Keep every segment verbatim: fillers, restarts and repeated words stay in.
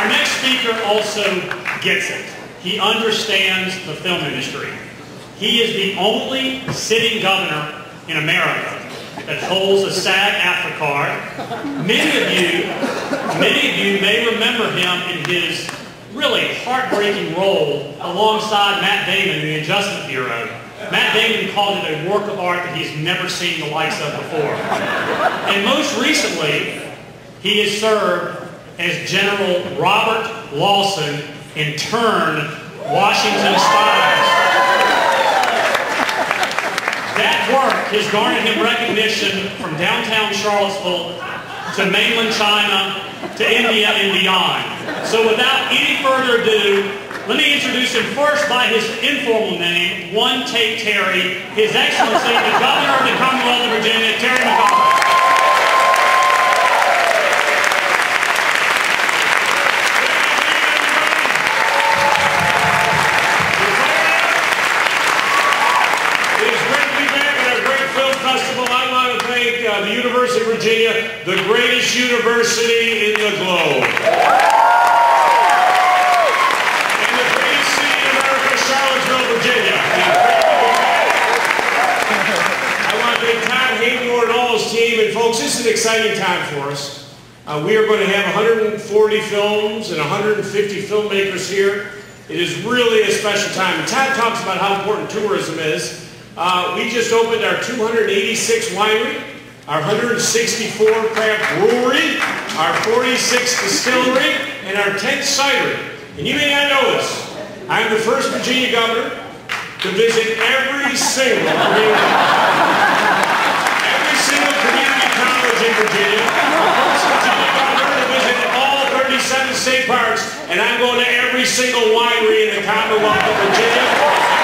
Our next speaker also gets it. He understands the film industry. He is the only sitting governor in America that holds a SAG-AFTRA card. Many of you, many of you may remember him in his really heartbreaking role alongside Matt Damon in the Adjustment Bureau. Matt Damon called it a work of art that he's never seen the likes of before. And most recently, he has served as General Robert Lawson in Turn, Washington Spies. That work has garnered him recognition from downtown Charlottesville to mainland China to India and beyond. So without any further ado, let me introduce him first by his informal name, One Take Terry, His Excellency, the Governor of the Commonwealth of Virginia, Terry McAuliffe. The University of Virginia, the greatest university in the globe. And the greatest city in America, Charlottesville, Virginia. I want to thank Todd, Haymore, and all his team. And folks, this is an exciting time for us. Uh, we are going to have one hundred forty films and one hundred fifty filmmakers here. It is really a special time. And Todd talks about how important tourism is. Uh, we just opened our two hundred eighty-sixth winery, our one hundred sixty-four craft brewery, our forty-sixth distillery, and our tenth cidery. And you may not know this, I am the first Virginia governor to visit every single community, every single community college in Virginia. First Virginia governor to visit all thirty-seven state parks, and I'm going to every single winery in the Commonwealth of Virginia.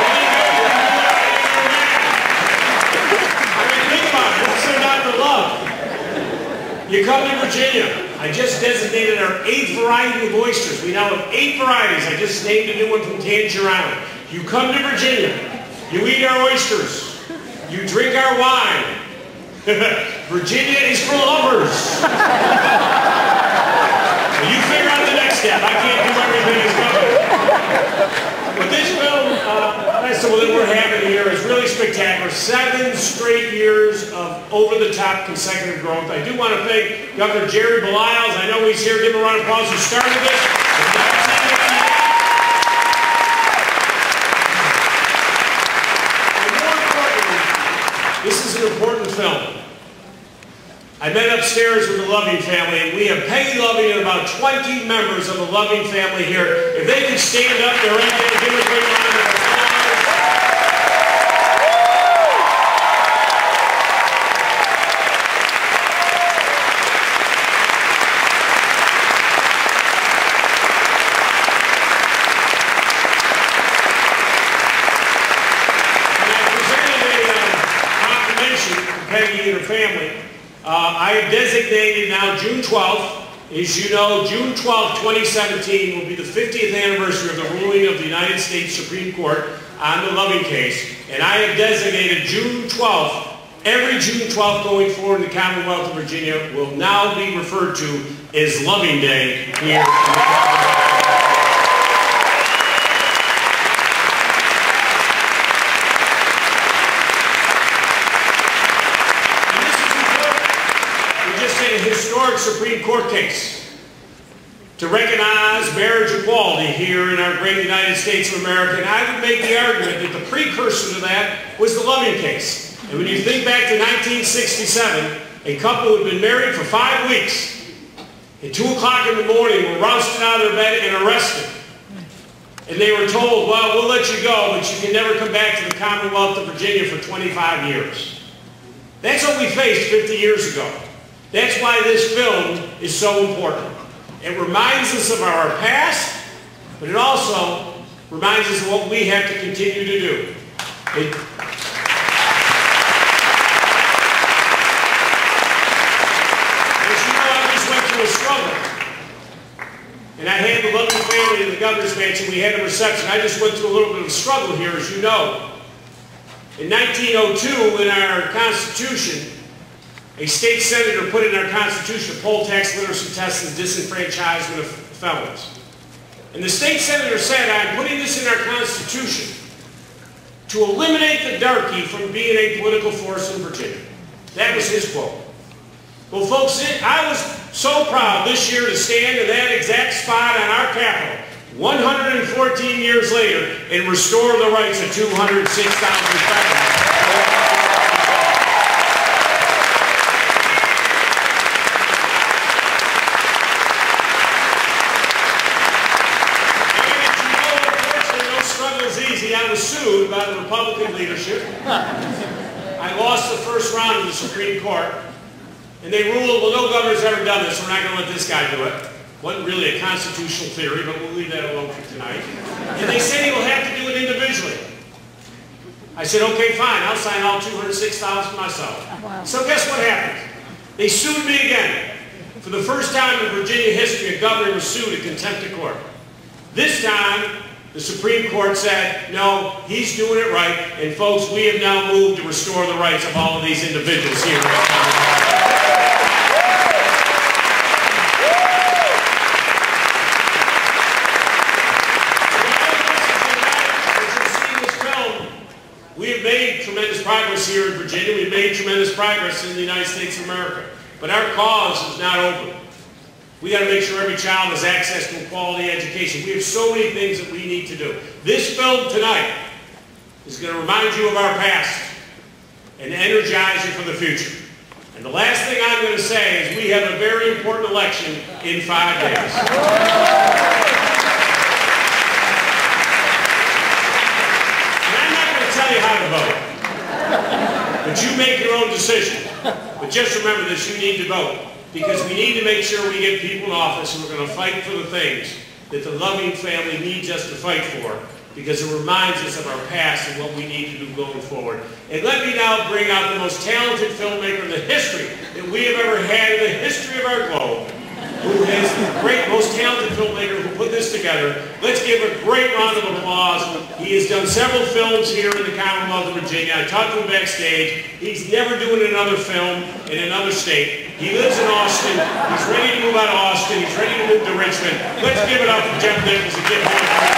You come to Virginia. I just designated our eighth variety of oysters. We now have eight varieties. I just named a new one from Tangier. You come to Virginia. You eat our oysters. You drink our wine. Virginia is for lovers. You figure out the next step. I can't do everything as governor. But this film uh, festival that we're having here is really spectacular. Seven straight years of over-the-top consecutive growth. I do want to thank Governor Jerry Beliles. I know he's here. Give him a round of applause who started this. And more importantly, this is an important film. I met upstairs with the Loving family, and we have Peggy Loving and about twenty members of the Loving family here. If they could stand up, they're right there. Give them a great round of applause. And I presented a uh, proclamation for Peggy and her family. Uh, I have designated now June twelfth. As you know, June twelfth, twenty seventeen will be the fiftieth anniversary of the ruling of the United States Supreme Court on the Loving case. And I have designated June twelfth, every June twelfth going forward in the Commonwealth of Virginia will now be referred to as Loving Day here. Historic Supreme Court case to recognize marriage equality here in our great United States of America. And I would make the argument that the precursor to that was the Loving case. And when you think back to nineteen sixty-seven, a couple who had been married for five weeks, at two o'clock in the morning were rousted out of their bed and arrested. And they were told, well, we'll let you go, but you can never come back to the Commonwealth of Virginia for twenty-five years. That's what we faced fifty years ago. That's why this film is so important. It reminds us of our past, but it also reminds us of what we have to continue to do. It, as you know, I just went through a struggle. And I had the Loving family in the governor's mansion. We had a reception. I just went through a little bit of a struggle here, as you know. In nineteen oh two, in our Constitution, a state senator put in our Constitution a poll tax literacy test and disenfranchisement of felons. And the state senator said, I'm putting this in our Constitution to eliminate the darky from being a political force in Virginia. That was his quote. Well, folks, I was so proud this year to stand in that exact spot on our Capitol one hundred fourteen years later and restore the rights of two hundred six thousand felons. I was sued by the Republican leadership. I lost the first round of the Supreme Court, and they ruled, well, no governor's ever done this, so we're not going to let this guy do it. Wasn't really a constitutional theory, but we'll leave that alone for tonight. And they said he will have to do it individually. I said, okay, fine, I'll sign all two hundred six thousand myself. Wow. So guess what happened? They sued me again. For the first time in Virginia history, a governor was sued in contempt of court. This time, the Supreme Court said, no, he's doing it right, and folks, we have now moved to restore the rights of all of these individuals here. We have made tremendous progress here in Virginia. We've made tremendous progress in the United States of America. But our cause is not over. We got to make sure every child has access to a quality education. We have so many things that we need to do. This film tonight is going to remind you of our past and energize you for the future. And the last thing I'm going to say is we have a very important election in five days. And I'm not going to tell you how to vote, but you make your own decision. But just remember this, you need to vote. Because we need to make sure we get people in office who are going to fight for the things that the Loving family needs us to fight for, because it reminds us of our past and what we need to do going forward. And let me now bring out the most talented filmmaker in the history that we have ever had in the history of our globe, who is the great, most talented filmmaker who put this together. Let's give a great round of applause. He has done several films here in the Commonwealth of Virginia. I talked to him backstage. He's never doing another film in another state. He lives in Austin. He's ready to move out of Austin. He's ready to move to Richmond. Let's give it up for Jeff Nichols and give him a